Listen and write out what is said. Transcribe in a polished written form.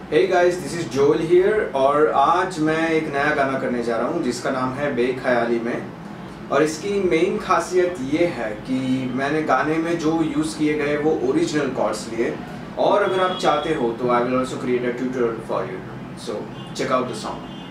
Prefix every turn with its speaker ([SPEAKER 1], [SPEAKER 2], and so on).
[SPEAKER 1] Hey guys, this is Joel here और आज मैं एक नया गाना करने जा रहा हूँ जिसका नाम है बेख्याली में। और इसकी मेन खासियत ये है कि मैंने गाने में जो यूज़ किए गए वो ओरिजिनल कॉर्ड्स लिए, और अगर आप चाहते हो तो I will also create a tutorial for you, so check out the song.